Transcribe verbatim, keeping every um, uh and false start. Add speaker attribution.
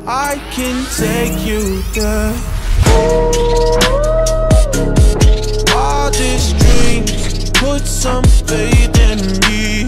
Speaker 1: I can take you there. Wildest dreams, put some faith in me.